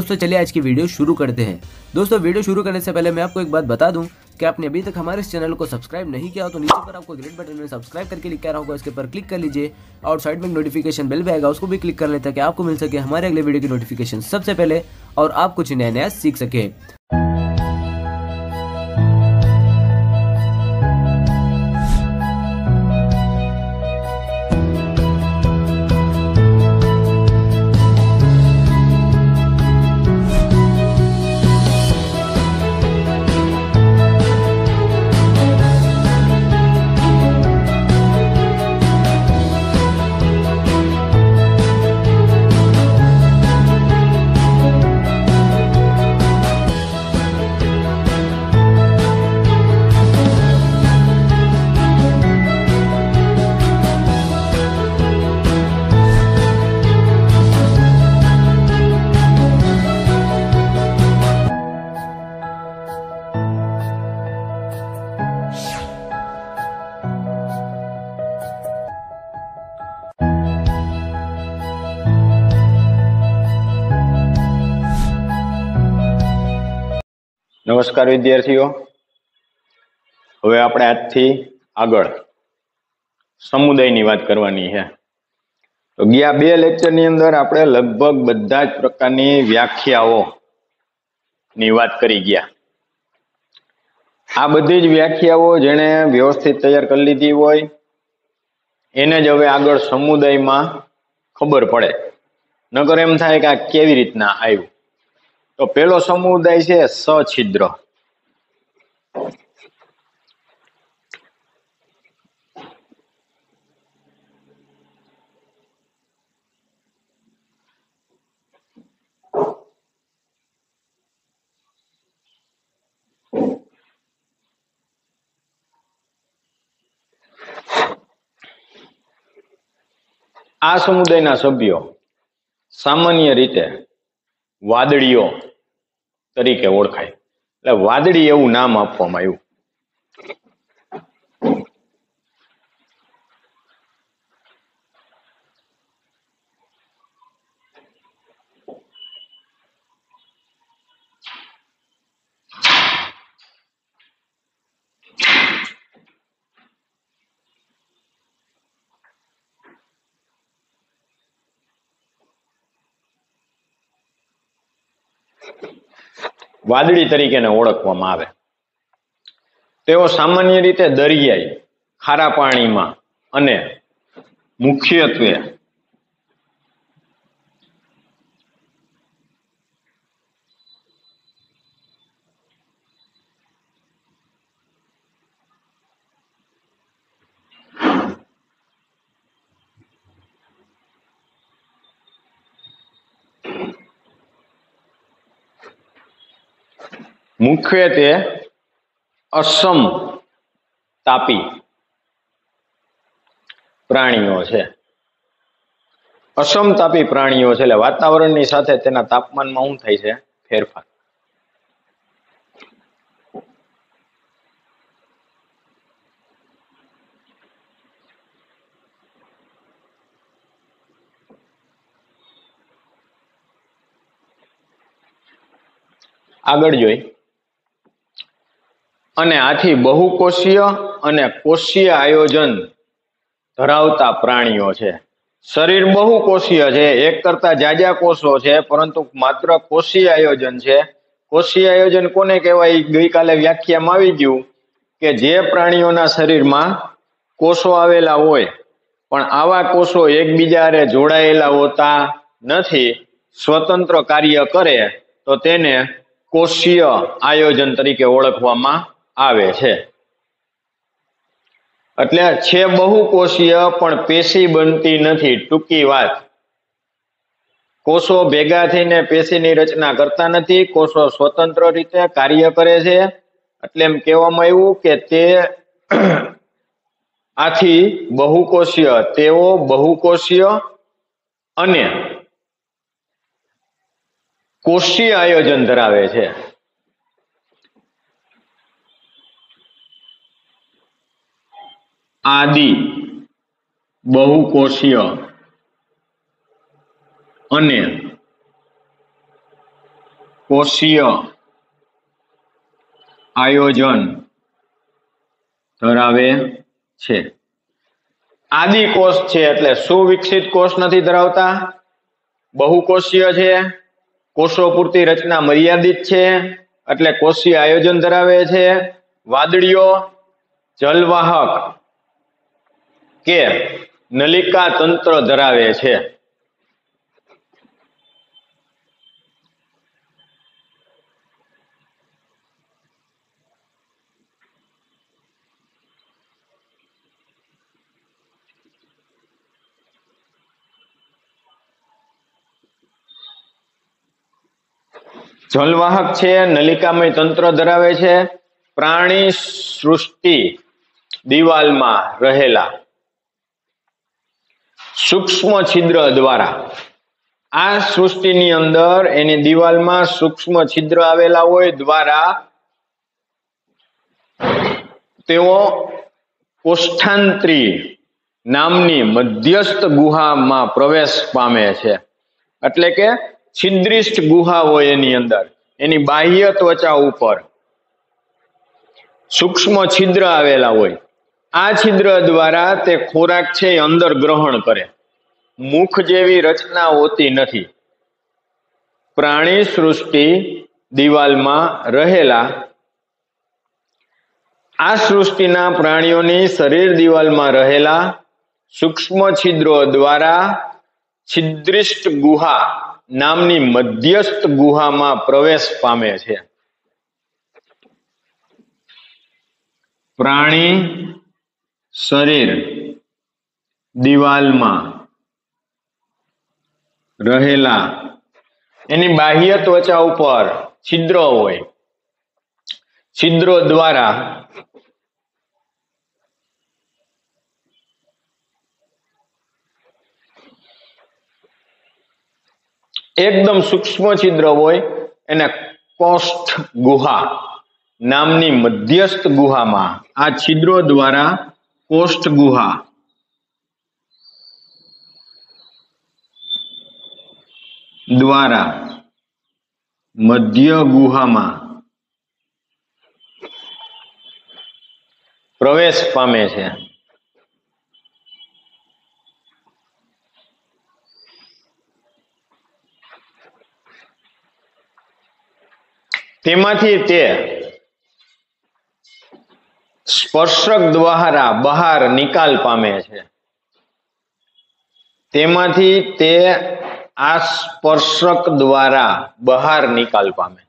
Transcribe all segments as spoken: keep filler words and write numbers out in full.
दोस्तों चलिए आज की वीडियो शुरू करते हैं। दोस्तों वीडियो शुरू करने से पहले मैं आपको एक बात बता दूं कि आपने अभी तक हमारे इस चैनल को सब्सक्राइब नहीं किया हो तो नीचे पर आपको ग्रेट बटन में सब्सक्राइब करके लिखा रहा होगा, इसके ऊपर क्लिक कर लीजिए और साइड में नोटिफिकेशन बेल भी आएगा, उसको भी क्लिक कर लें ताकि आपको मिल सके हमारे अगले वीडियो की नोटिफिकेशन सबसे पहले और आप कुछ नया नया सीख सके। नमस्कार विद्यार्थीओ, हवे आपणे आजथी आगळ समुदायनी वात करवानी है। तो गया बे लेक्चरनी अंदर आपणे लगभग बधा ज प्रकारनी व्याख्याओनी वात करी गया। आ बधी ज व्याख्याओ जेणे व्यवस्थित तैयार करी लीधी होय एने ज हवे आगळ समुदायमां खबर पड़े, नगर एम थाय के आ केवी रीतना आव्युं। तो पहलो समुदाय है सछिद्र। आ समुदायना सभ्यो सामान्य रीते वादळीओ तरीके ओळखाय, એટલે વાદળી એવું નામ આપવામાં આવ્યું। वादળી તરીકે ઓળખવામાં આવે। તેઓ સામાન્ય રીતે દરિયાઈ, ખારા પાણીમાં અને મુખ્યત્વે मुख्यत्वे असम तापी प्राणीओ छे। असम तापी प्राणीओ छे એટલે વાતાવરણની સાથે તેના તાપમાનમાં શું થાય છે ફેરફાર। આગળ જોઈ અને આથી બહુકોષીય અને કોષીય આયોજન ધરાવતા પ્રાણીઓ છે। શરીર બહુકોષીય છે, એક કરતા જાજા કોષો છે, પરંતુ માત્ર કોષીય આયોજન છે। કોષીય આયોજન કોને કહેવાય? ગઈકાલે વ્યાખ્યામાં આવી ગયું કે જે પ્રાણીઓના શરીરમાં કોષો આવેલા હોય પણ આવા કોષો એકબીજા હારે જોડાયેલા હોતા નથી, સ્વતંત્ર કાર્ય કરે તો તેને કોષીય આયોજન તરીકે ઓળખવામાં આવે છે। એટલે છે બહુકોષીય પણ પેશી બનતી નથી। ટૂંકી વાત, કોષો ભેગા થઈને પેશીની રચના કરતા નથી, કોષો સ્વતંત્ર રીતે કાર્ય કરે છે। એટલે એમ કહેવામાં આવ્યું કે તે આથી બહુકોષીય, તેઓ બહુકોષીય અને કોષીય આયોજન ધરાવે છે। आदि बहुकोषीय અને કોષીય આયોજન ધરાવે છે. આદિકોષ છે એટલે સુવિકસિત કોષ નથી ધરાવતા, બહુકોષીય છે, કોષો પૂરતી રચના મર્યાદિત છે એટલે કોષીય આયોજન ધરાવે છે. વાદળીઓ જલવાહક કે નલિકા તંત્ર ધરાવે છે. જલવાહક છે, નલિકામય તંત્ર ધરાવે છે. પ્રાણી સૃષ્ટિ દિવાલમાં રહેલા સૂક્ષ્મ છિદ્ર દ્વારા, આ સૃષ્ટિની અંદર એની દિવાલમાં સૂક્ષ્મ છિદ્ર આવેલા હોય દ્વારા તેઓ કોષ્ઠાંત્રી નામની મધ્યસ્થ ગુહામાં પ્રવેશ પામે છે. એટલે કે છિદ્રિષ્ઠ ગુહા હોય એની અંદર, એની બાહ્ય ત્વચા ઉપર સૂક્ષ્મ છિદ્ર આવેલા હોય. આ છિદ્ર દ્વારા તે ખોરાક છે એ અંદર ગ્રહણ કરે. મુખ જેવી રચના હોતી નથી. પ્રાણી સૃષ્ટિ દિવાલમાં રહેલા આ સૃષ્ટિના પ્રાણીઓની શરીર દિવાલમાં રહેલા સૂક્ષ્મ છિદ્રો દ્વારા છિદ્રિષ્ઠ ગુહા નામની મધ્યસ્થ ગુહામાં પ્રવેશ પામે છે. પ્રાણી શરીર દિવાલમાં રહેલા એની બાહ્ય ત્વચા ઉપર છિદ્રો હોય, છિદ્રો દ્વારા એકદમ સૂક્ષ્મ છિદ્ર હોય એને કોષ્ઠ ગુહા નામની મધ્યસ્થ ગુહામાં, આ છિદ્રો દ્વારા કોષ્ઠ ગુહા દ્વારા મધ્ય ગુહામાં પ્રવેશ પામે છે. તેમાંથી તે સ્પર્શક દ્વારા બહાર નિકાલ પામે છે. તેમાંથી તે આ સ્પર્શક દ્વારા બહાર નિકાલ પામે.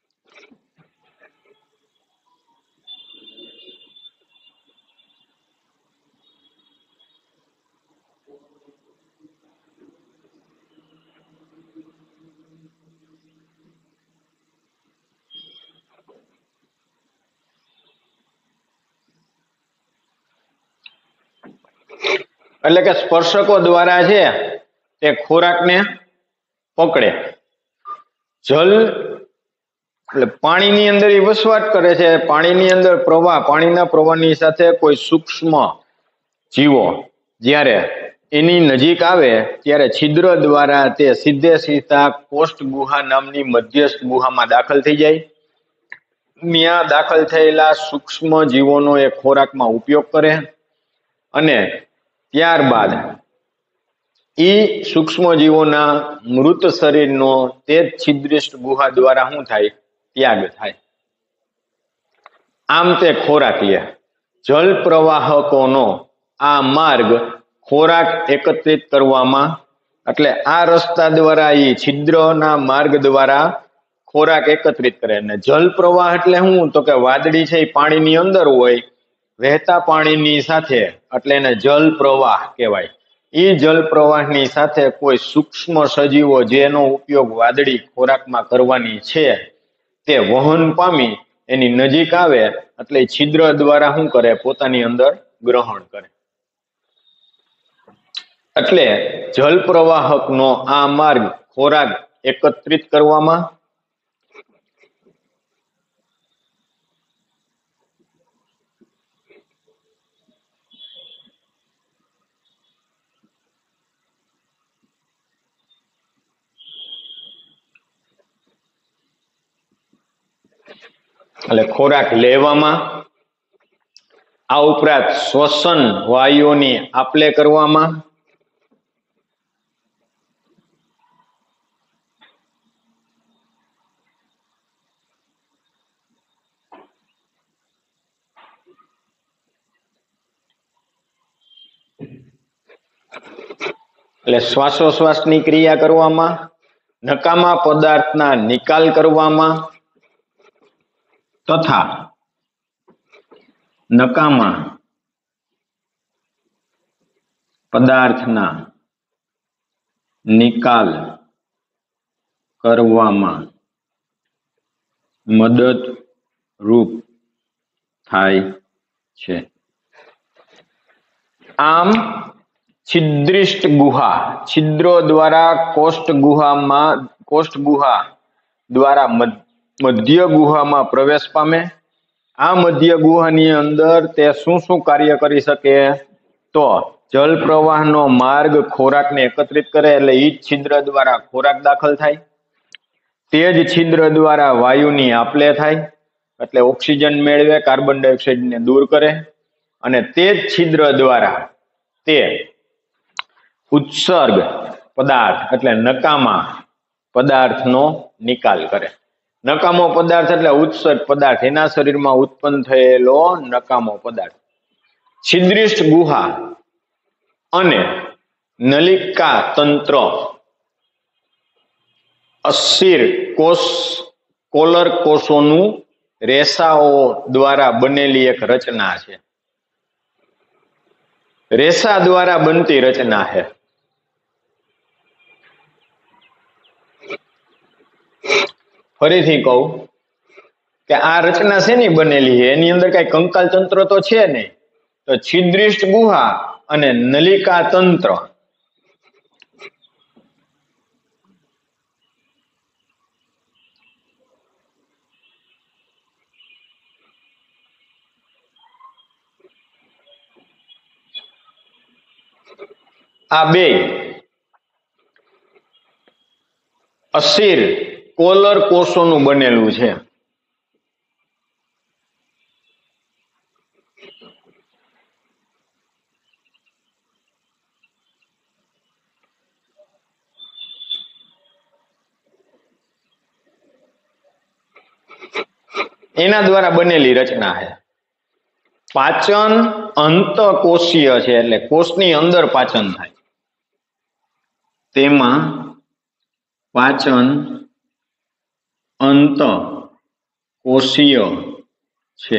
એટલે કે સ્પર્શકો દ્વારા છે તે ખોરાકને પકડે. જલ એટલે પાણીની અંદર એ વસવાટ કરે છે. પાણીની અંદર પ્રવાહ, પાણીના પ્રવાહની સાથે કોઈ સૂક્ષ્મ જીવો જ્યારે એની નજીક આવે ત્યારે છિદ્ર દ્વારા તે સીધે સીધા કોષ્ઠ ગુહા નામની મધ્યસ્થ ગુહામાં દાખલ થઈ જાય. ત્યાં દાખલ થયેલા સૂક્ષ્મ જીવોનો એ ખોરાકમાં ઉપયોગ કરે અને ત્યારબાદ ઈ સૂક્ષ્મ જીવોના મૃત શરીરનો તે જ છિદ્રિષ્ઠ ગુહા દ્વારા શું થાય? ત્યાગ થાય. આમ તે ખોરાક લે. જલ પ્રવાહકોનો આ માર્ગ ખોરાક એકત્રિત કરવામાં, એટલે આ રસ્તા દ્વારા ઈ છિદ્રના માર્ગ દ્વારા ખોરાક એકત્રિત કરે. અને જલ પ્રવાહ એટલે શું? તો કે વાદળી છે એ પાણીની અંદર હોય, વહેતા પાણીની સાથે, એટલે એને જલ પ્રવાહ કહેવાય. એ જલ પ્રવાહની સાથે કોઈ સૂક્ષ્મ સજીવો જેનો ઉપયોગ વાદળી ખોરાકમાં કરવાની છે તે વહન પામી એની નજીક આવે એટલે છિદ્ર દ્વારા શું કરે? પોતાની અંદર ગ્રહણ કરે. એટલે જલ પ્રવાહકનો આ માર્ગ ખોરાક એકત્રિત કરવામાં, એટલે ખોરાક લેવામાં, આ ઉપરાંત શ્વસન વાયુઓની આપલે કરવામાં, એટલે શ્વાસોશ્વાસની ક્રિયા કરવામાં, નકામા પદાર્થના નિકાલ કરવામાં તથા નકામા પદાર્થના નિકાલ કરવામાં મદદરૂપ થાય છે. આમ છિદ્રિષ્ટ ગુહા, છિદ્રો દ્વારા કોષ્ઠ ગુહામાં કોષ્ઠ ગુહા દ્વારા મધ્ય ગુહામાં પ્રવેશ પામે. આ મધ્ય ગુહાની અંદર તે શું શું કાર્ય કરી શકે? તો જલ પ્રવાહનો માર્ગ ખોરાકને એકત્રિત કરે, એટલે એ જ છિદ્ર દ્વારા ખોરાક દાખલ થાય. તે જ છિદ્ર દ્વારા વાયુની આપલે થાય, એટલે ઓક્સિજન મેળવે, કાર્બન ડાયોક્સાઇડને દૂર કરે. અને તે જ છિદ્ર દ્વારા તે ઉત્સર્ગ પદાર્થ એટલે નકામા પદાર્થનો નિકાલ કરે. નકામો પદાર્થ એટલે ઉત્સર્ગ પદાર્થ, એના શરીરમાં ઉત્પન્ન થયેલો નકામો પદાર્થ. છિદ્રિષ્ટ ગુહા અને નલિકા તંત્ર અસ્થિર કોષ કોલર કોષોનું રેસાઓ દ્વારા બનેલી એક રચના છે. રેસા દ્વારા બનતી રચના છે. ફરીથી કહું કે આ રચના શેની બનેલી છે? એની અંદર કઈ કંકાલ તંત્ર તો છે નહીં. તો છિદ્રિષ્ટ ગુહા અને નલિકા તંત્ર આ બે અસ્થિર કોલર કોષોનું બનેલું છે. એના દ્વારા બનેલી રચના છે. પાચન અંતકોષીય છે, એટલે કોષની અંદર પાચન થાય. તેમાં પાચન અંતકોષીય છે.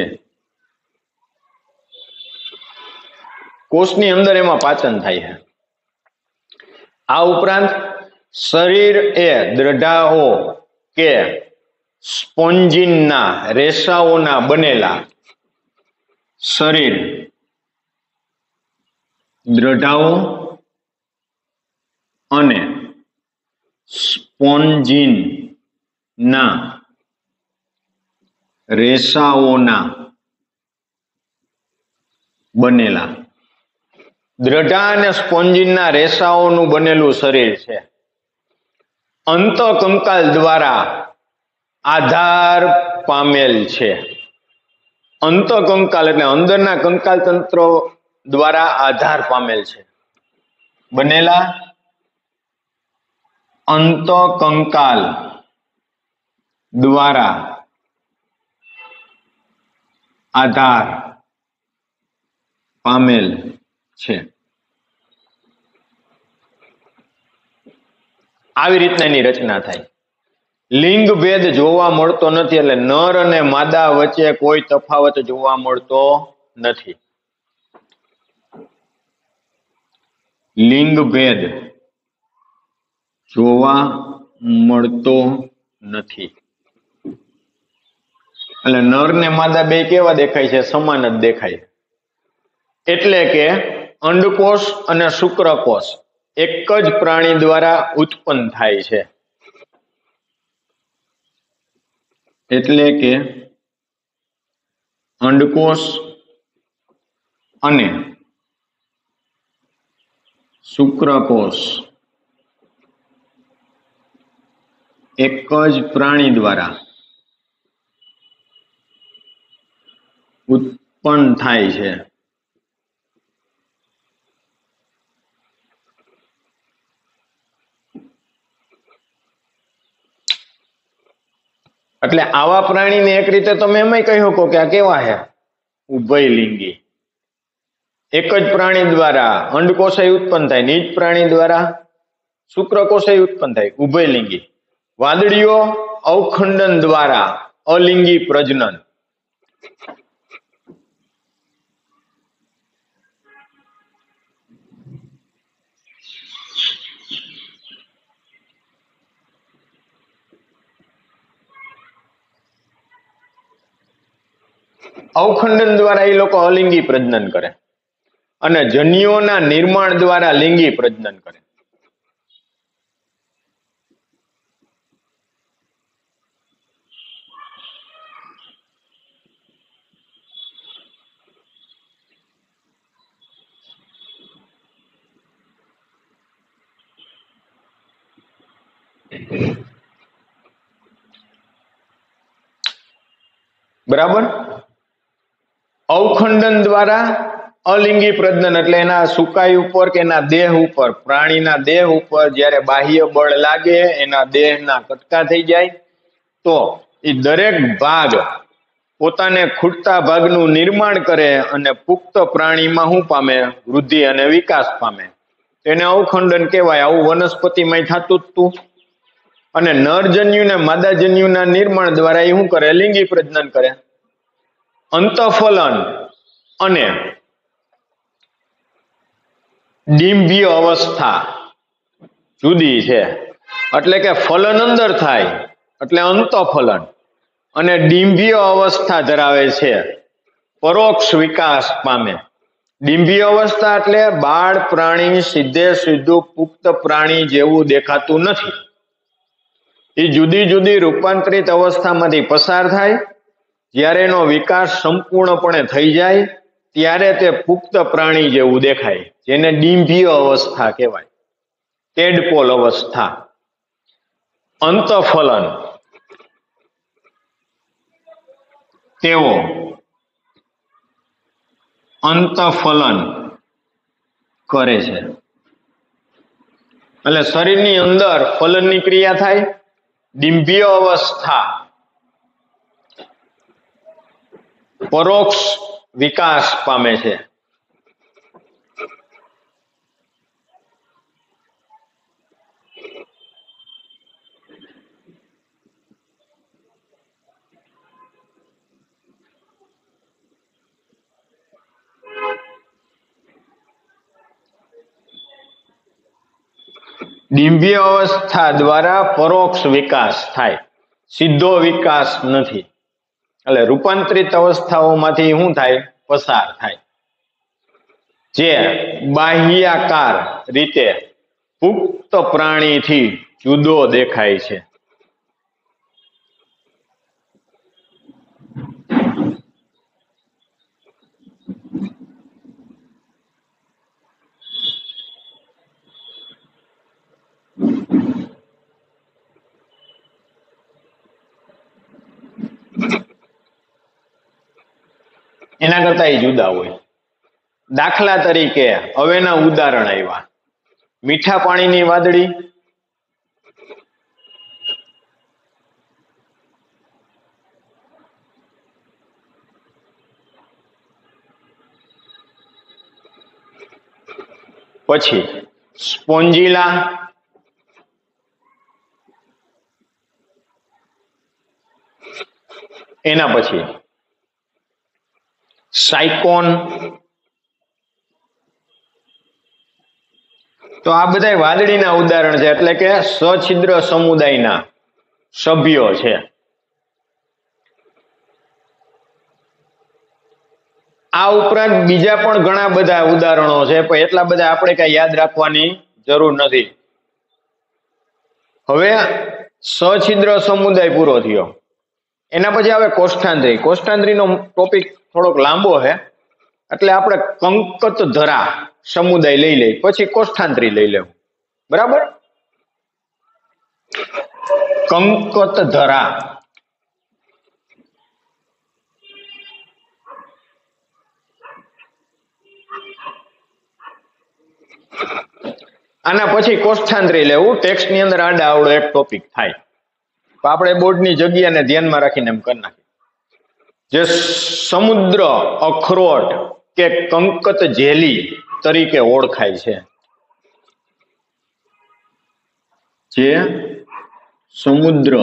કોષની અંદર એમાં પાચન થાય છે. આ ઉપરાંત શરીર એ દ્રઢાઓ કે સ્પોન્જિનના રેસાઓના બનેલા શરીર દ્રઢાઓ અને સ્પોન્જિન ના રેસાઓના બનેલા દ્રઢા અને સ્પોન્જિનના રેસાઓનું બનેલું શરીર છે. અંતકંકાલ દ્વારા આધાર પામેલ છે. અંતકંકાલ એટલે અંદરના કંકાલ તંત્રો દ્વારા આધાર પામેલ છે. બનેલા અંતકંકાલ દ્વારા આધાર પામેલ છે. આવી રીતના એની રચના થાય. લિંગ ભેદ જોવા મળતો નથી, એટલે નર અને માદા વચ્ચે કોઈ તફાવત જોવા મળતો નથી. લિંગ ભેદ જોવા મળતો નથી, એટલે નર ને માદા બે કેવા દેખાય છે? સમાન જ દેખાય. એટલે કે અંડકોષ અને શુક્રકોષ એક જ પ્રાણી દ્વારા ઉત્પન્ન થાય છે. એટલે કે અંડકોષ અને શુક્રકોષ એક જ પ્રાણી દ્વારા ઉત્પન્ન થાય છે. એટલે આવા પ્રાણીને એક રીતે તમે એમાંય કહી શકો કે આ કેવા છે, ઉભયલિંગી. એક જ પ્રાણી દ્વારા અંડકોષય ઉત્પન્ન થાય, નીચ પ્રાણી દ્વારા શુક્રકોષય ઉત્પન્ન થાય, ઉભયલિંગી. વાદળીઓ અવખંડન દ્વારા અલિંગી પ્રજનન. અવખંડન દ્વારા એ લોકો અલિંગી પ્રજનન કરે અને જન્યુઓના નિર્માણ દ્વારા લિંગી પ્રજનન કરે. બરાબર. અવખંડન દ્વારા અલિંગી પ્રજનન એટલે એના સુકાઈ ઉપર કે એના દેહ ઉપર, પ્રાણીના દેહ ઉપર જ્યારે બાહ્ય બળ લાગે, એના દેહના કટકા થઈ જાય તો એ દરેક ભાગ પોતાને ખૂટતા ભાગનું નિર્માણ કરે અને પુખ્ત પ્રાણીમાં શું પામે, વૃદ્ધિ અને વિકાસ પામે. તેને અવખંડન કહેવાય. આવું વનસ્પતિમાં થતું જ તું. અને નરજન્યુ ને માદાજન્યુના નિર્માણ દ્વારા એ શું કરે, લિંગી પ્રજનન કરે. અંતઃફલન અને ડિંભ્ય અવસ્થા જુદી છે. એટલે કે ફલન અંદર થાય એટલે અંતઃફલન, અને ડિંભ્ય અવસ્થા ધરાવે છે, પરોક્ષ વિકાસ પામે. ડિંભ્ય અવસ્થા એટલે બાળ પ્રાણી સીધે સીધું પુખ્ત પ્રાણી જેવું દેખાતું નથી. એ જુદી જુદી રૂપાંતરિત અવસ્થામાંથી પસાર થાય. જ્યારે એનો વિકાસ સંપૂર્ણપણે થઈ જાય ત્યારે તે પુખ્ત પ્રાણી જેવું દેખાય, જેને ડિંભ્ય અવસ્થા કહેવાય, ટેડપોલ અવસ્થા. અંતઃફલન તેઓ અંતઃફલન કરે છે. એટલે શરીરની અંદર ફલનની ક્રિયા થાય. ડિંભ્ય અવસ્થા પરોક્ષ વિકાસ પામે છે. ડિંભ્ય અવસ્થા દ્વારા પરોક્ષ વિકાસ થાય, સીધો વિકાસ નથી. એટલે રૂપાંતરિત અવસ્થાઓમાંથી શું થાય, પસાર થાય, જે બાહ્યાકાર રીતે પુખ્ત પ્રાણીથી જુદો દેખાય છે. એના કરતા એ જુદા હોય. દાખલા તરીકે હવેના ઉદાહરણ આવ્યા, મીઠા પાણીની વાદળી, પછી સ્પોન્જીલા, એના પછી સાયકોન. તો આ બધા વાદળીના ઉદાહરણ છે, એટલે કે સછિદ્ર સમુદાયના સભ્યો છે. આ ઉપરાંત બીજા પણ ઘણા બધા ઉદાહરણો છે, પણ એટલા બધા આપણે કઈ યાદ રાખવાની જરૂર નથી. હવે સછિદ્ર સમુદાય પૂરો થયો, એના પછી આવે કોષ્ઠાંત્રી. કોષ્ઠાંત્રીનો ટોપિક થોડોક લાંબો છે, એટલે આપણે કંકત ધરા સમુદાય લઈ લઈ, પછી કોષ્ઠાંત્રી લઈ લેવું. બરાબર. કંકત ધરા આના પછી કોષ્ઠાંતરી લેવું, ટેક્સ્ટની અંદર આડા આવડો એક ટોપિક થાય. તો આપણે બોર્ડની જગ્યાને ધ્યાનમાં રાખીને એમ કરી નાખીએ. જે સમુદ્ર અખરોટ કે કંકત જેલી તરીકે ઓળખાય છે, જે સમુદ્ર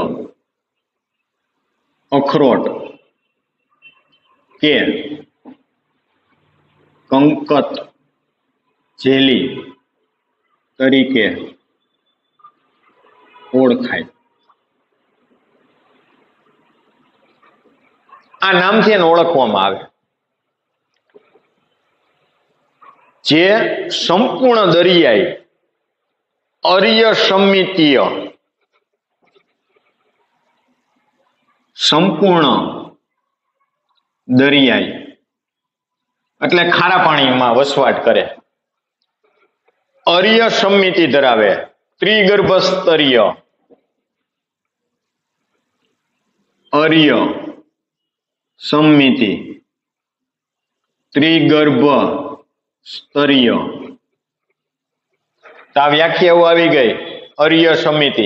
અખરોટ કે કંકત જેલી તરીકે ઓળખાય. આ નામથી એને ઓળખવામાં આવે. જે સંપૂર્ણ દરિયાઈ અર્ય સમિતિય સંપૂર્ણ દરિયાઈ એટલે ખારા પાણીમાં વસવાટ કરે, અર્ય સમિતિ ધરાવે, ત્રિગર્ભ સ્તરીય અર્ય સમિતિ ત્રિગર્ભ સ્તરીય. આ વ્યાખ્યાઓ આવી ગઈ. અર્ય સમિતિ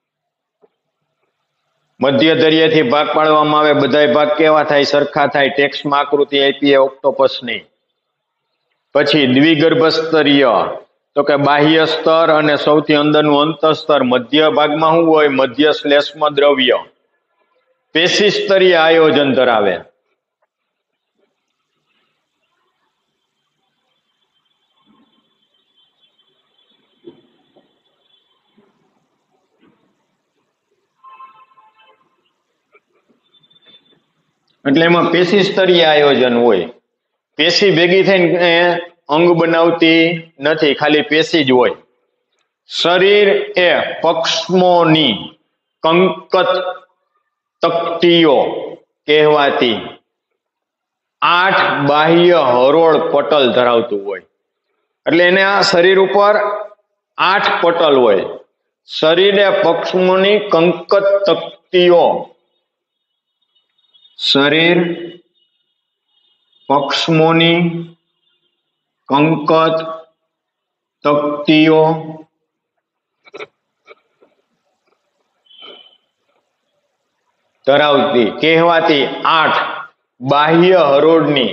મધ્ય દરિયાથી ભાગ પાડવામાં આવે, બધાય ભાગ કેવા થાય? સરખા થાય. ટેક્સ્ટમાં આકૃતિ આપી ઓક્ટોપસની. પછી દ્વિગર્ભ સ્તરીય, તો કે બાહ્ય સ્તર અને સૌથી અંદરનું અંતઃસ્તર. મધ્ય ભાગમાં શું હોય? મધ્ય શ્લેષ્મ દ્રવ્ય. પેશી સ્તરીય આયોજન ધરાવે. એટલે એમાં પેશી સ્તરીય આયોજન હોય. પેશી ભેગી થઈને અંગ બનાવતી નથી, ખાલી પેશી જ હોય. શરીર એ પક્ષમોની કંકત તકતીઓ કહેવાતી આઠ બાહ્ય હરોળ પટલ ધરાવતું હોય. એટલે એને આ શરીર ઉપર આઠ પટલ હોય. શરીર એ પક્ષમોની કંકત તકતીઓ શરીર પક્ષમોની કંકત તકતીઓ ધરાવતી કહેવાતી આઠ બાહ્ય હરોળની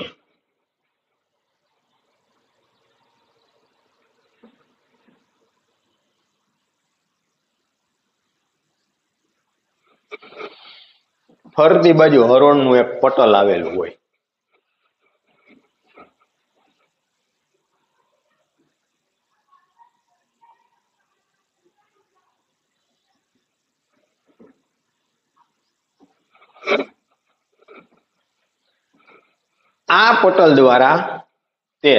ફરતી બાજુ હરોળનું એક પટલ આવેલું હોય. આ પટલ દ્વારા તે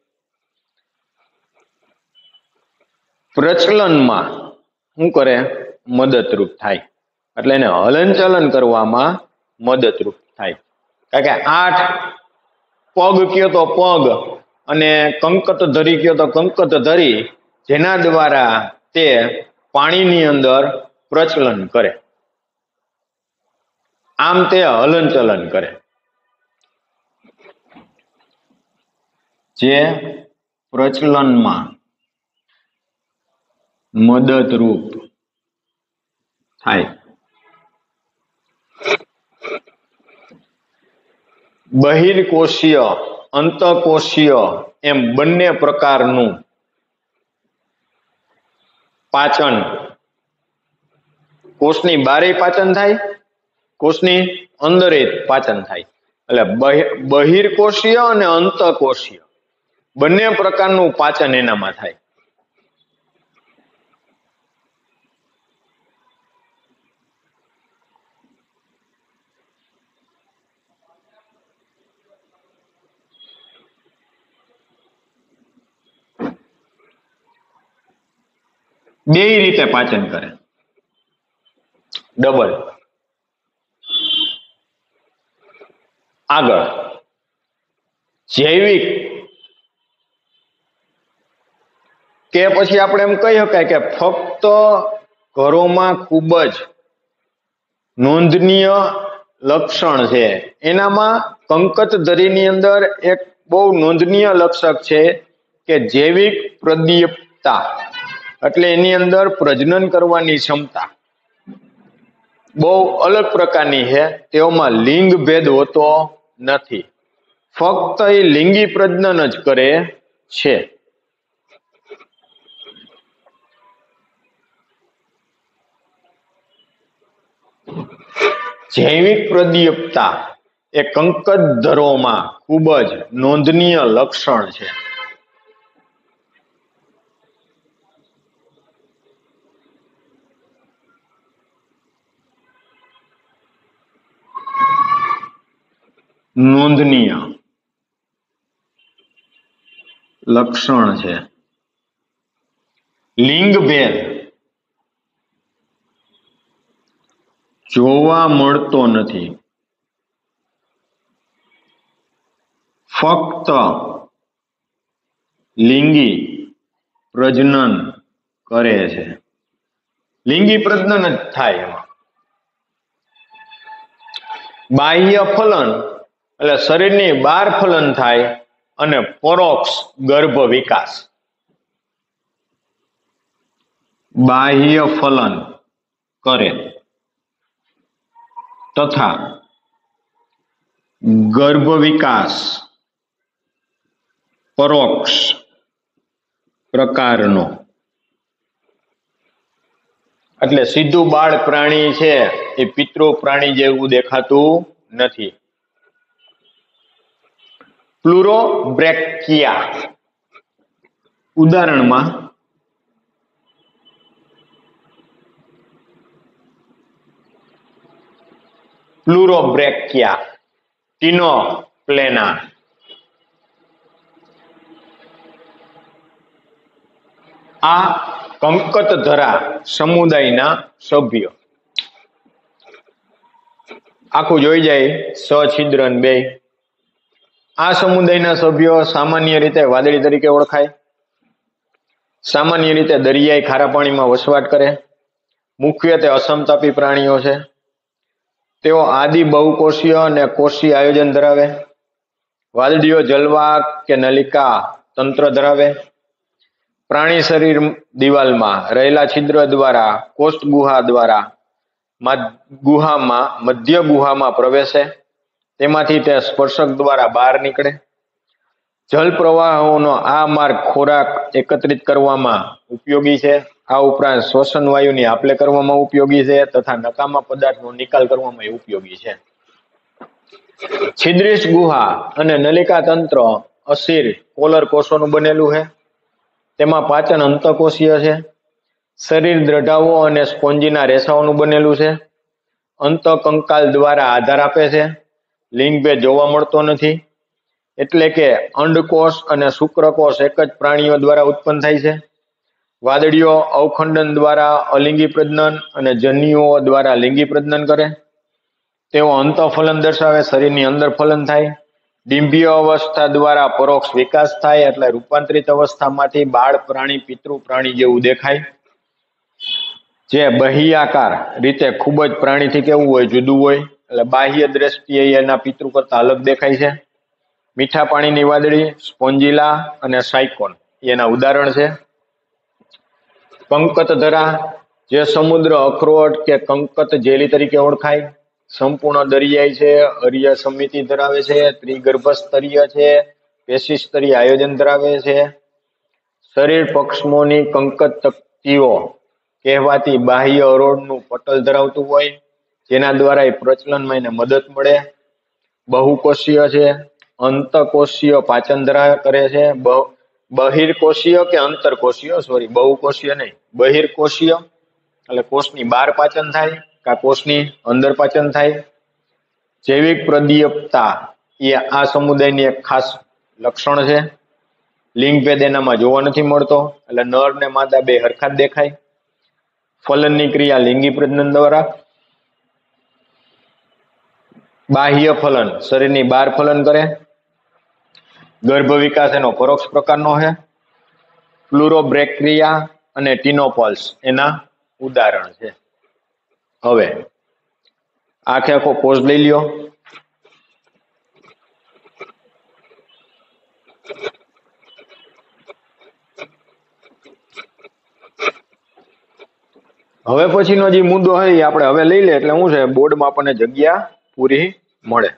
પ્રચલનમાં શું કરે? મદદરૂપ થાય. એટલે એને હલનચલન કરવામાં મદદરૂપ થાય. કારણ કે આઠ પગ કયો તો પગ અને કંકત ધરી કયો તો કંકત ધરી, જેના દ્વારા તે પાણીની અંદર પ્રચલન કરે. આમ તે હલનચલન કરે, જે પ્રચલનમાં મદદરૂપ થાય. બહિર્કોષીય અંતઃકોષીય એમ બંને પ્રકારનું પાચન. કોષની બારે પાચન થાય, કોષની અંદર પાચન થાય. એટલે બહિર્કોષીય અને અંતઃકોષીય બંને પ્રકારનું પાચન એનામાં થાય. બે રીતે પાચન કરે, ડબલ. આગળ જૈવિક કે પછી આપણે એમ કહી શકાય કે ફક્ત ઘરોમાં ખૂબ જ નોંધનીય લક્ષણ છે. એનામાં કંકત ધરીની અંદર એક બહુ નોંધનીય લક્ષક છે કે જૈવિક પ્રદીપ્તતા. એટલે એની અંદર પ્રજનન કરવાની ક્ષમતા બહુ અલગ પ્રકારની છે, તેઓમાં લિંગ ભેદ હોતો નથી, ફક્ત એ લિંગી પ્રજનન જ કરે છે. જૈવિક પ્રદીપ્તતા એ કંકતધરોમાં ખૂબ જ નોંધનીય લક્ષણ છે. નોંધનીય લક્ષણ છે. લિંગ ભેદ જોવા મળતો નથી, ફક્ત લિંગી પ્રજનન કરે છે. લિંગી પ્રજનન જ થાય એમાં. બાહ્ય ફલન એટલે શરીરની બહાર ફલન થાય અને પરોક્ષ ગર્ભ વિકાસ. બાહ્ય ફલન કરે તથા ગર્ભ વિકાસ પરોક્ષ પ્રકારનો. એટલે સીધું બાળ પ્રાણી છે એ પિતૃ પ્રાણી જેવું દેખાતું નથી. પ્લુરોબ્રેકિયા ઉદાહરણમાં પ્લુરોબ્રેકિયા, ટીનોપ્લેના, આ કંકતધરા સમુદાયના સભ્યો. આખું જોઈ જાય સછિદ્ર બે. આ સમુદાયના સભ્યો સામાન્ય રીતે વાદળી તરીકે ઓળખાય. સામાન્ય રીતે દરિયાઈ ખારા પાણીમાં વસવાટ કરે. મુખ્યત્વે અસમતાપી પ્રાણીઓ છે. તેઓ આદિ બહુકોષીય અને કોષીય આયોજન ધરાવે. વાદળીઓ જલવાહક કે નલિકા તંત્ર ધરાવે. પ્રાણી શરીર દિવાલમાં રહેલા છિદ્ર દ્વારા કોષ્ઠ ગુહા દ્વારા ગુહામાં મધ્ય ગુહામાં પ્રવેશે. તેમાંથી તે સ્પર્શક દ્વારા બહાર નીકળે. જલ પ્રવાહોનો આ માર્ગ ખોરાક એકત્રિત કરવામાં ઉપયોગી છે. આ ઉપરાંત શ્વસન વાયુની આપલે કરવામાં ઉપયોગી છે તથા નકામા પદાર્થનો નિકાલ કરવામાં ઉપયોગી છે. છિદ્રિશ ગુહા અને નલિકા તંત્ર અસીર કોલર કોષોનું બનેલું છે. તેમાં પાચન અંતઃકોષીય છે. શરીર દ્રઢાવો અને સ્પોન્જીના રેસાઓનું બનેલું છે. અંતઃકંકાલ દ્વારા આધાર આપે છે. લિંગભેદ જોવા મળતો નથી. એટલે કે અંડકોષ અને શુક્રકોષ એક જ પ્રાણીઓ દ્વારા ઉત્પન્ન થાય છે. વાદળીઓ અવખંડન દ્વારા અલિંગી પ્રજનન અને જન્યુઓ દ્વારા લિંગી પ્રજનન કરે. તેઓ અંતઃફલન દર્શાવે, શરીરની અંદર ફલન થાય. ડિંભીય અવસ્થા દ્વારા પરોક્ષ વિકાસ થાય, એટલે રૂપાંતરિત અવસ્થામાંથી બાળ પ્રાણી પિતૃ પ્રાણી જેવું દેખાય. જે બહિયાકાર રીતે ખૂબ જ પ્રાણીથી કેવું હોય, જુદું હોય. એટલે બાહ્ય દ્રષ્ટિએ એના પિતૃ કરતા અલગ દેખાય છે. મીઠા પાણીની વાદળી, સ્પોન્જીલા અને સાયકોન એના ઉદાહરણ છે. કંકતધરા જે સમુદ્ર અખરોટ કે કંકત જેલી તરીકે ઓળખાય. સંપૂર્ણ દરિયાઈ છે, અર્ય સમિતિ ધરાવે છે, ત્રિગર્ભ સ્તરીય છે, પેશી સ્તરીય આયોજન ધરાવે છે. શરીર પક્ષમોની કંકત તકતીઓ કહેવાતી બાહ્ય હરોળનું પટલ ધરાવતું હોય, જેના દ્વારા એ પ્રચલનમાં એને મદદ મળે. બહુકોષીય છે, અંતઃકોષીય પાચન ધરાવે કરે છે. બહિર્કોષીય કે અંતરકોષીય સોરી બહુકોષીય નહીં, બહિર્કોષીય એટલે કોષની બહાર પાચન થાય કે કોષની અંદર પાચન થાય. જૈવિક પ્રદીપ્તતા એ આ સમુદાયની એક ખાસ લક્ષણ છે. લિંગ ભેદ એનામાં જોવા નથી મળતો, એટલે નર ને માદા બે હરખા જ દેખાય. ફલનની ક્રિયા લિંગી પ્રજનન દ્વારા. બાહ્ય ફલન શરીરની બહાર ફલન કરે. ગર્ભ વિકાસ એનો પરોક્ષ પ્રકારનો છે. પ્લુરોબ્રેકિયા અને ટીનોપલ્સ એના ઉદાહરણ છે. હવે આખે આખો પોઝ લઈ લ્યો. હવે પછીનો જે મુદ્દો હોય એ આપણે હવે લઈ લે એટલે શું છે, બોર્ડમાં આપણને જગ્યા પૂરી મળે.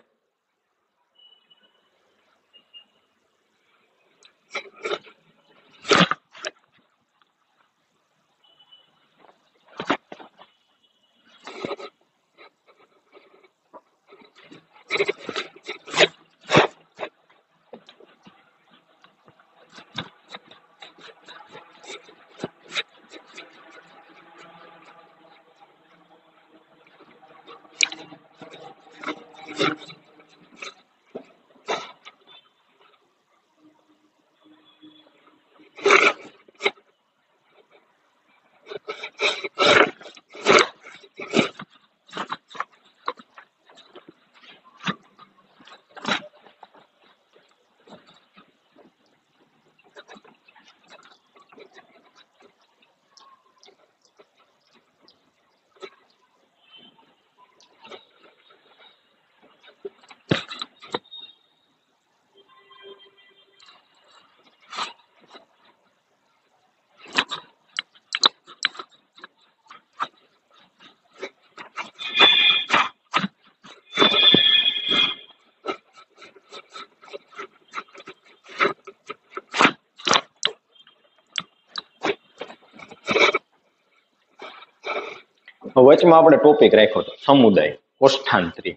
વચમાં આપણે ટોપિક રાખ્યો હતો સમુદાય કોષ્ઠાંતરી.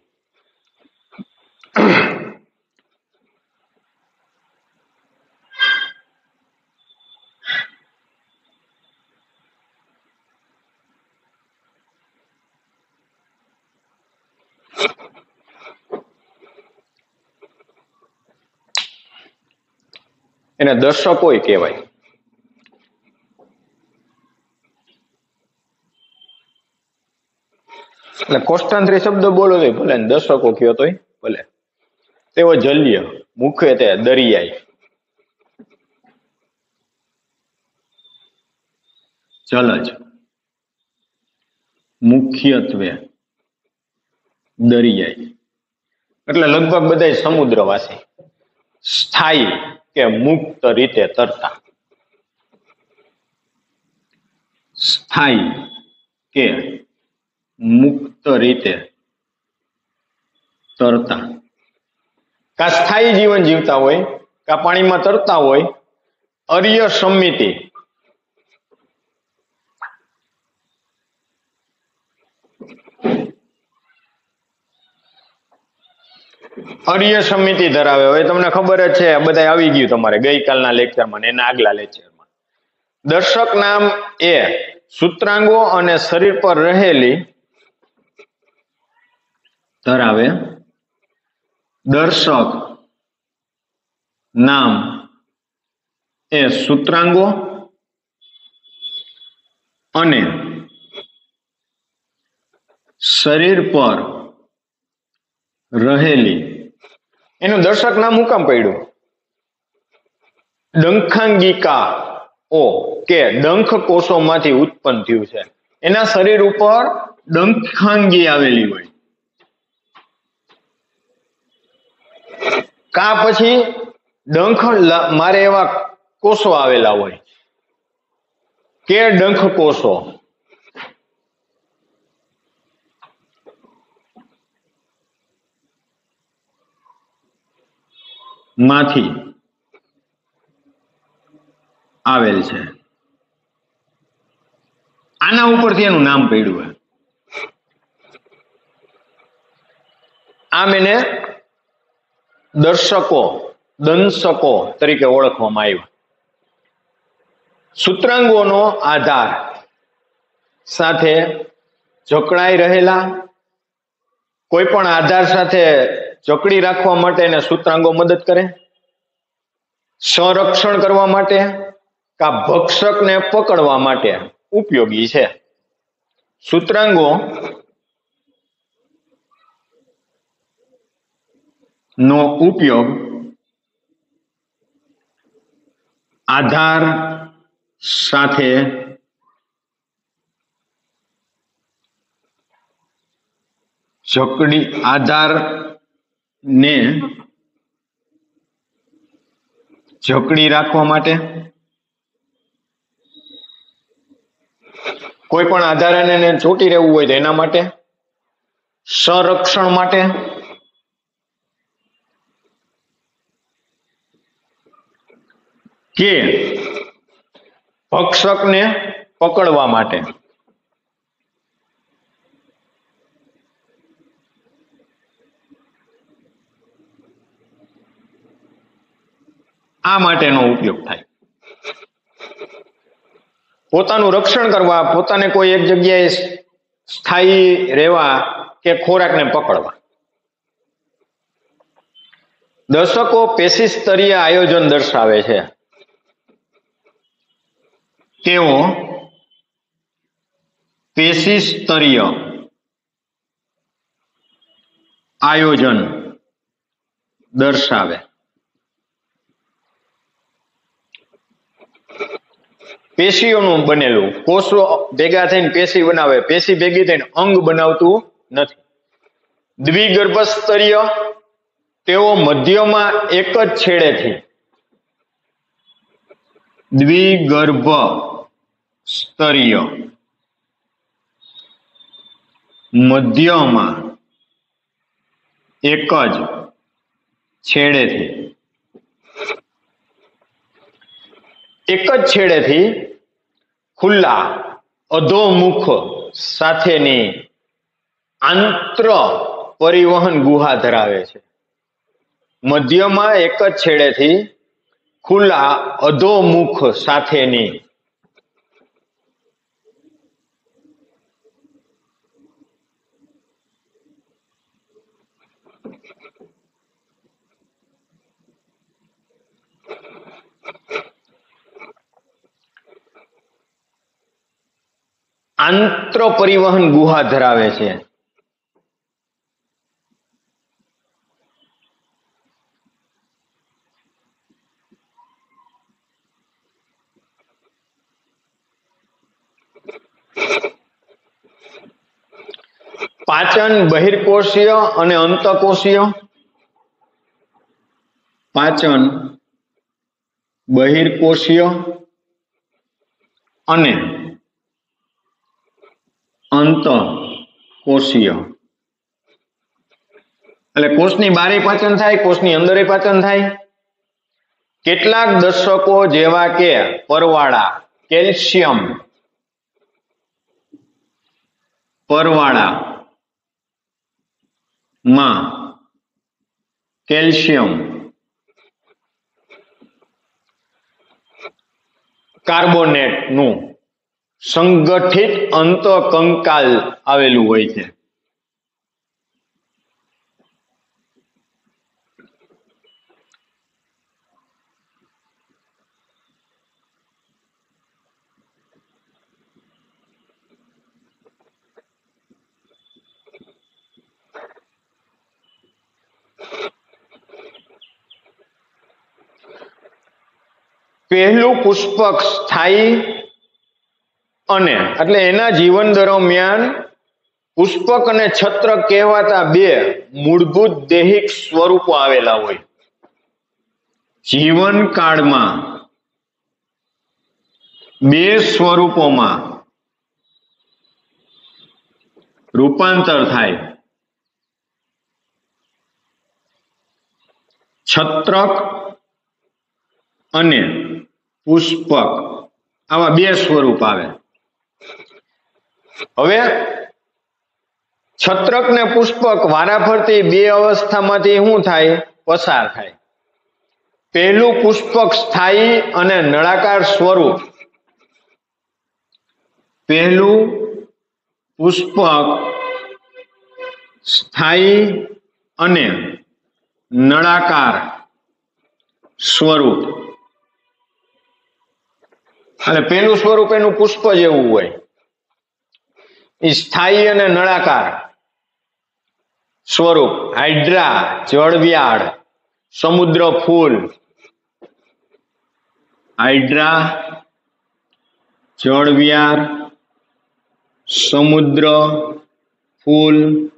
એને દર્શકોય કહેવાય. એટલે કોષ્ઠાંતરી શબ્દ બોલો તો ભલે, દર્શકો કયો તોય ભલે. તેઓ જલ્ય મુખ્યત્વે દરિયાઈ જલજ મુખ્યત્વે દરિયાઈ એટલે લગભગ બધા સમુદ્રવાસી. સ્થાયી કે મુક્ત રીતે તરતા. સ્થાયી કે મુક્ત રીતે તરતા. કા સ્થાયી જીવન જીવતા હોય, કા પાણીમાં તરતા હોય. અર્ય સમિતિ અર્ય સમિતિ ધરાવે. હવે તમને ખબર જ છે, બધા આવી ગયું તમારે ગઈકાલના લેક્ચરમાં ને એના આગલા લેક્ચરમાં. દર્શક નામ એ સૂત્રાંગો અને શરીર પર રહેલી ધરાવે. દર્શક નામ એ સૂત્રાંગો અને શરીર પર રહેલી. એનું દર્શક નામ હું કામ પડ્યું? ડંખાંગિકા ઓ કે ડંખ કોષોમાંથી ઉત્પન્ન થયું છે. એના શરીર ઉપર ડંખાંગી આવેલી હોય. કા પછી ડંખ મારે એવા કોષો આવેલા હોય કે ડંખ કોષો માંથી આવેલ છે. આના ઉપરથી એનું નામ પડ્યું હોય. આમ એને દર્શકો દંશકો તરીકે ઓળખવામાં આવ્યા. સૂત્રાંગોનો આધાર સાથે જકડાઈ રહેલા. કોઈ પણ આધાર સાથે જકડી રાખવા માટે એને સૂત્રાંગો મદદ કરે. સંરક્ષણ કરવા માટે કા ભક્ષકને પકડવા માટે ઉપયોગી છે. સૂત્રાંગો નો ઉપયોગ આધાર સાથે જકડી આધાર ને જકડી રાખવા માટે, કોઈ પણ આધારાને ચોંટી રહેવું હોય તો એના માટે, સંરક્ષણ માટે, કે ભક્ષકને પકડવા માટે? આ માટેનો ઉપયોગ થાય. પોતાનું રક્ષણ કરવા, પોતાને કોઈ એક જગ્યાએ સ્થાયી રહેવા કે ખોરાકને પકડવા. દર્શકો પેશી સ્તરીય આયોજન દર્શાવે છે. તેઓ પેશી સ્તરીય આયોજન દર્શાવે. પેશીઓનું બનેલું, કોષો ભેગા થઈને પેશી બનાવે, પેશી ભેગી થઈને અંગ બનાવતું નથી. દ્વિગર્ભ સ્તરીય, તેઓ મધ્યમાં એક જ છેડેથી, દ્વિગર્ભ સ્તરીય, મધ્યમાં એક જ છેડેથી, એક જ છેડેથી ખુલ્લા અધોમુખ સાથેની આંત્ર પરિવહન ગુહા ધરાવે છે. મધ્યમાં એક જ છેડેથી ખુલ્લા અધોમુખ સાથેની આંત્ર પરિવહન ગુહા ધરાવે છે. પાચન બહિર્કોષીય અને અંતઃકોષીય. પાચન બહિર્કોષીય અને અંતઃકોષીય. એટલે કોષની બહારે પાચન થાય, કોષની અંદર પાચન થાય. કેટલાક દર્શકો જેવા કે પરવાળા, કેલ્શિયમ પરવાળા માં કેલ્શિયમ કાર્બોનેટ નું સંગઠિત અંતઃકંકાલ આવેલું હોય છે. પહેલું પુષ્પક સ્થાયી અને એટલે એના જીવન દરમિયાન પુષ્પક અને છત્રક કહેવાતા બે મૂળભૂત દૈહિક સ્વરૂપો આવેલા હોય. જીવનકાળમાં બે સ્વરૂપોમાં રૂપાંતર થાય. છત્રક અને પુષ્પક, આવા બે સ્વરૂપ આવે. હવે છત્રક ને પુષ્પક વારાફરતી બે અવસ્થામાંથી શું થાય? પસાર થાય. પહેલું પુષ્પક સ્થાયી અને નળાકાર સ્વરૂપ, પહેલું પુષ્પક સ્થાયી અને નળાકાર સ્વરૂપ. અને પહેલું સ્વરૂપ એનું પુષ્પ જેવું હોય. એ સ્થાયી અને નળાકાર સ્વરૂપ. હાઇડ્રા, જળવ્યાળ, સમુદ્ર ફૂલ. હાઇડ્રા, જળવ્યાળ, સમુદ્ર ફૂલ,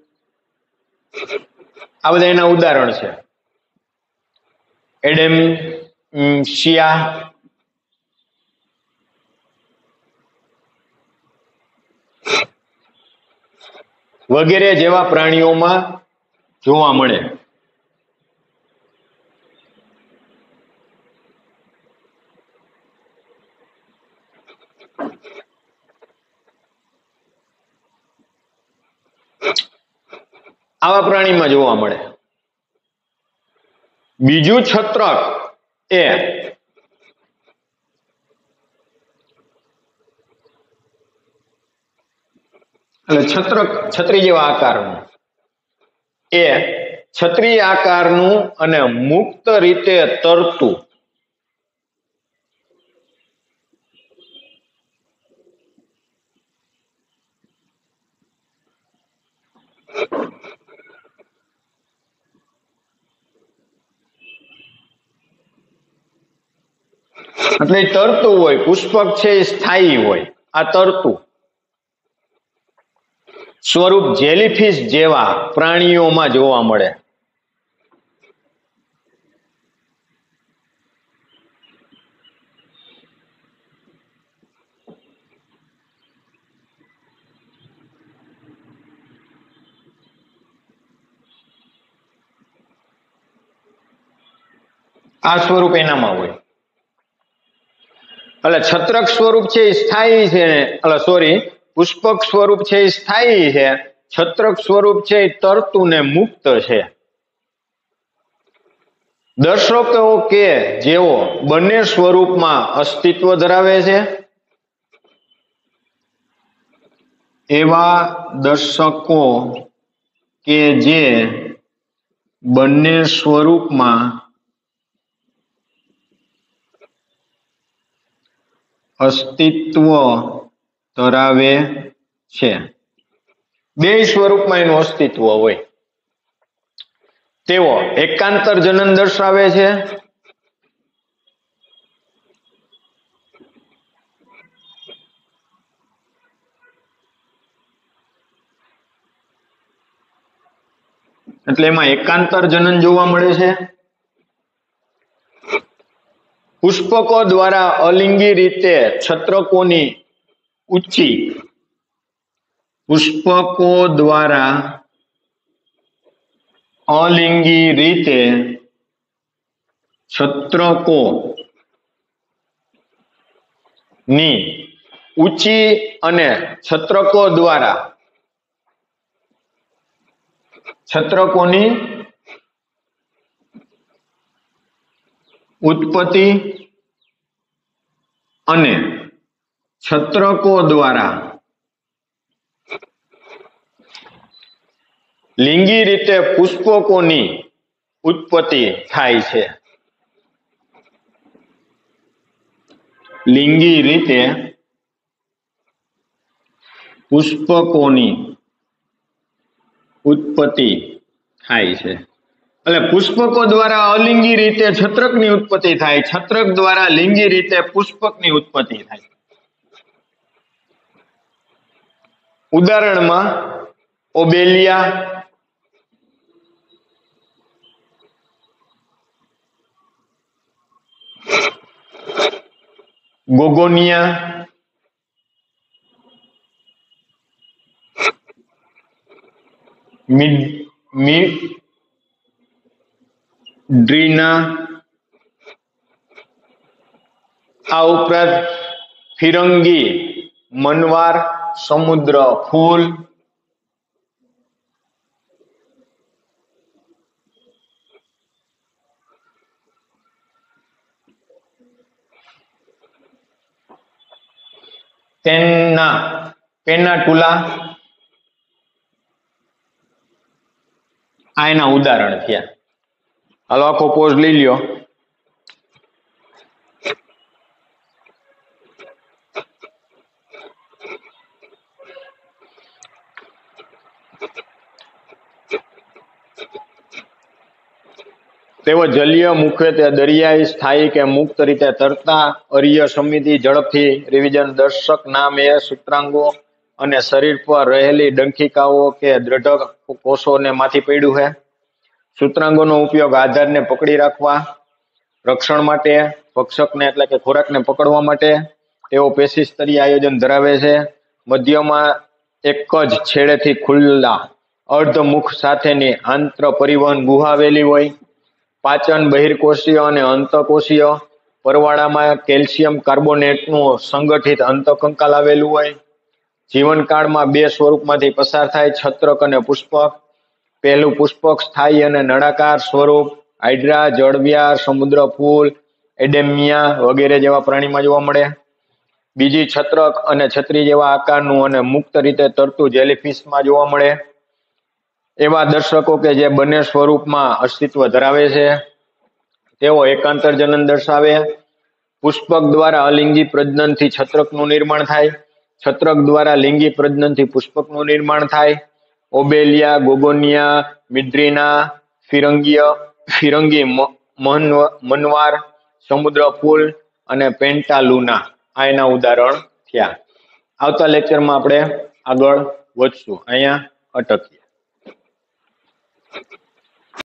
આ બધા એના ઉદાહરણ છે. એડેમશિયા. વગેરે જેવા પ્રાણીઓમાં જોવા મળે. આવા પ્રાણીમાં જોવા મળે. બીજું છત્રક એ એટલે છત્રક છત્રી જેવા આકારનું એ છત્રી આકારનું અને મુક્ત રીતે તરતું એટલે તરતું હોય. પુષ્પક છે એ સ્થાયી હોય. આ તરતું સ્વરૂપ જેલીફિશ જેવા પ્રાણીઓમાં જોવા મળે. આ સ્વરૂપ એનામાં હોય. એટલે છત્રક સ્વરૂપ છે એ સ્થાયી છે, એટલે સોરી પુષ્પક સ્વરૂપ છે એ સ્થાયી છે, છત્રક સ્વરૂપ છે એ તરતું ને મુક્ત છે. દર્શકો કે જેઓ બંને સ્વરૂપમાં અસ્તિત્વ ધરાવે છે એવા દર્શકો કે જે બંને સ્વરૂપમાં અસ્તિત્વ ધરાવે છે. બે સ્વરૂપમાં એનું અસ્તિત્વ હોય તેઓ એકાંતર જનન દર્શાવે છે એટલે એમાં એકાંતર જનન જોવા મળે છે. પુષ્પકો દ્વારા અલિંગી રીતે છત્રકોની ઊંચી પુષ્પકો દ્વારા અલિંગી રીતે છત્રકો ની ઊંચી અને છત્રકો દ્વારા છત્રકોની ઉત્પત્તિ અને છત્રકો દ્વારા લિંગી રીતે પુષ્પકોની ઉત્પત્તિ થાય છે. લિંગી રીતે પુષ્પકોની ઉત્પત્તિ થાય છે. એટલે પુષ્પકો દ્વારા અલિંગી રીતે છત્રકની ઉત્પત્તિ થાય, છત્રક દ્વારા લિંગી રીતે પુષ્પકની ઉત્પત્તિ થાય. ઉદાહરણમાં ઓબેલિયા, ગોગોનિયા, મિડ્રીના, આ ઉપરાંત ફિરંગી, મનવાર, સમુદ્ર ફૂલ, પેના પેનાટુલા આ એના ઉદાહરણ થયા. હાલો આખો પોઝ લઈ લ્યો. તેઓ જલીય, મુખ્યત્વે દરિયાઈ, સ્થાયી કે મુક્ત રીતે તરતા, અરીય, સમિતિ, ઝડપથી રિવિઝન. દર્શક નામ એ સૂત્રાંગો અને શરીર પર રહેલી ડંખિકાઓ કે દ્રઢ કોષોને માંથી પડ્યું છે. સૂત્રાંગોનો ઉપયોગ આધારને પકડી રાખવા, રક્ષણ માટે, ભક્ષકને એટલે કે ખોરાકને પકડવા માટે. તેઓ પેશી સ્તરીય આયોજન ધરાવે છે. મધ્યમાં એક જ છેડેથી ખુલ્લા અર્ધમુખ સાથેની આંત્ર પરિવહન ગુહા આવેલી હોય. પાચન બહિર્કોષીય અને અંતઃકોષીય. પરવાળામાં કેલ્શિયમ કાર્બોનેટનું સંગઠિત અંતઃકંકાલ આવેલું હોય. જીવનકાળમાં બે સ્વરૂપમાંથી પસાર થાય, છત્રક અને પુષ્પક. પહેલું પુષ્પક સ્થાયી અને નળાકાર સ્વરૂપ, હાઇડ્રા, જળવ્યાર, સમુદ્ર ફૂલ, એડેમિયા વગેરે જેવા પ્રાણીમાં જોવા મળે. બીજી છત્રક અને છત્રી જેવા આકારનું અને મુક્ત રીતે તરતું જેલીફિશમાં જોવા મળે. એવા દર્શકો કે જે બંને સ્વરૂપમાં અસ્તિત્વ ધરાવે છે તેઓ એકાંતર જનન દર્શાવે. પુષ્પક દ્વારા અલિંગી પ્રજનનથી છત્રકનું નિર્માણ થાય. છત્રક દ્વારા લિંગી પ્રજનનથી પુષ્પકનું નિર્માણ થાય. ઓબેલિયા, ગોગોનિયા, મિડ્રીના, ફિરંગીય ફિરંગી મનવાર, સમુદ્ર ફૂલ અને પેન્ટાલુના આ એના ઉદાહરણ થયા. આવતા લેક્ચરમાં આપણે આગળ વધશું. અહીંયા અટકીએ.